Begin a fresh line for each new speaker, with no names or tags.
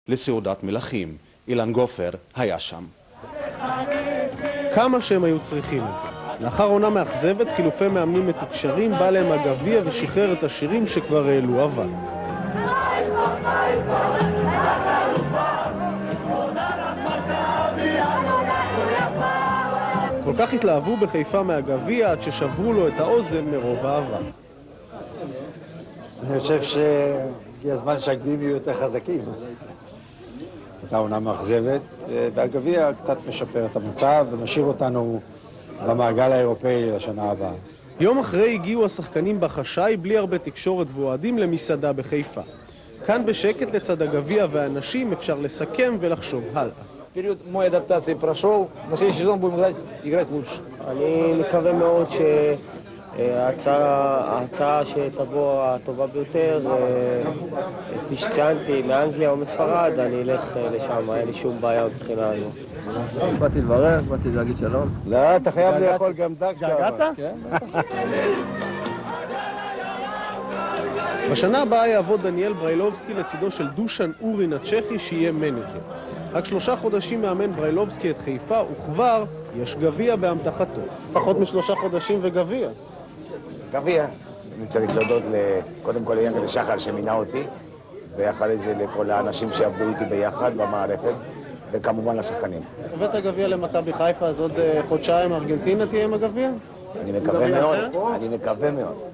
לסעודת מלכים. אילן גופר היה שם.
כמה שהם היו צריכים את זה. לאחר עונה מאכזבת, חילופי מאמנים מתוקשרים, בא להם הגביע ושחרר את השירים שכבר העלו אבל. כל כך התלהבו בחיפה מהגביע עד ששברו לו את האוזן מרוב אהבה.
אני חושב שהגיע הזמן שהגביעים יהיו יותר חזקים. הייתה עונה מאכזבת, והגביע קצת משפר את המצב ומשאיר אותנו במעגל האירופאי לשנה הבאה.
יום אחרי הגיעו השחקנים בחשאי בלי הרבה תקשורת ואוהדים למסעדה בחיפה. כאן בשקט לצד הגביע והאנשים אפשר לסכם ולחשוב הלאה.
период моей адаптации прошел. На следующий сезон будем играть лучше.
אני מקווה מאוד שההצעה שתבוא הטובה ביותר, כפי שציינתי, מאנגליה או מספרד, אני אלך לשם, אין לי שום בעיה מבחינה הזו.
באתי לברך, באתי להגיד שלום.
לא, אתה חייב לאכול גם דג שם.
געגעת? כן.
בשנה הבאה יעבוד דניאל בריילובסקי לצידו של דושן אורין הצ'כי שיהיה מנג'ר. רק 3 חודשים מאמן בריילובסקי את חיפה וכבר יש גביע באמתחתו. פחות מ3 חודשים וגביע.
גביע. אני צריך להודות קודם כל ליאנגל שחר שמינה אותי, ואחרי זה לכל האנשים שעבדו איתי ביחד במערכת, וכמובן לשחקנים.
הבאת גביע למכבי חיפה, אז עוד חודשיים ארגנטינה תהיה עם הגביע?
אני מקווה מאוד, אני מקווה מאוד.